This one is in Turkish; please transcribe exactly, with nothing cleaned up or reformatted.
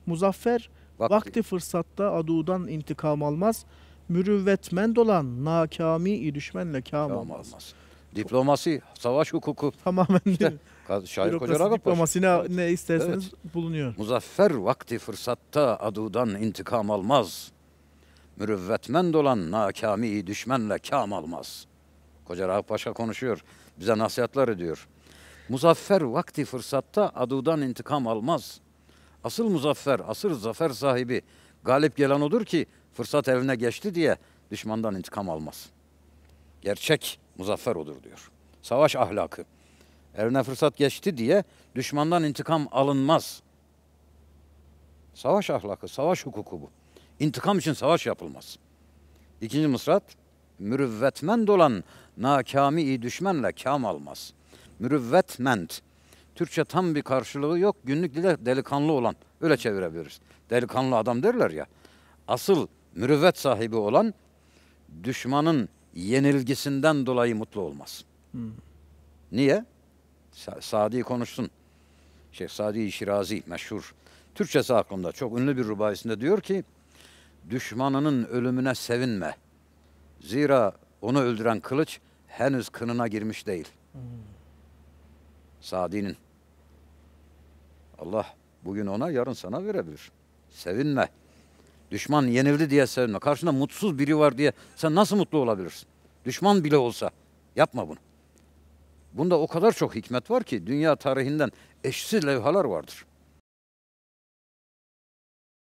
Muzaffer Vakti, vakti fırsatta adudan intikam almaz. Mürüvvetmend olan nakami düşmenle kam Kam olmaz. olmaz. Diplomasi, savaş hukuku. Tamamen İşte Şair Koca bürokrasi, Ragıp Paşa. diplomasi ne, Evet. ne isterseniz Evet. bulunuyor. Muzaffer vakti fırsatta adudan intikam almaz. Mürüvvetmend olan nakami düşmenle kam almaz. Koca Ragıp Paşa konuşuyor. Bize nasihatler ediyor. Muzaffer vakti fırsatta adudan intikam almaz. Asıl muzaffer, asıl zafer sahibi galip gelen odur ki fırsat eline geçti diye düşmandan intikam almaz. Gerçek muzaffer odur diyor. Savaş ahlakı. Eline fırsat geçti diye düşmandan intikam alınmaz. Savaş ahlakı, savaş hukuku bu. İntikam için savaş yapılmaz. İkinci mısrat, mürüvvetmend olan nakami düşmanla kam almaz. Mürüvvetmend. Türkçe tam bir karşılığı yok. Günlük dilde delikanlı olan. Öyle çevirebiliriz. Delikanlı adam derler ya. Asıl mürüvvet sahibi olan düşmanın yenilgisinden dolayı mutlu olmaz. Hmm. Niye? Sa Sadi konuşsun. Şeyh Sadi Şirazi meşhur. Türkçesi aklımda. Çok ünlü bir rubayisinde diyor ki düşmanının ölümüne sevinme. Zira onu öldüren kılıç henüz kınına girmiş değil. Hmm. Sadi'nin. Allah bugün ona yarın sana verebilir. Sevinme. Düşman yenildi diye sevinme. Karşında mutsuz biri var diye sen nasıl mutlu olabilirsin? Düşman bile olsa yapma bunu. Bunda o kadar çok hikmet var ki dünya tarihinden eşsiz levhalar vardır.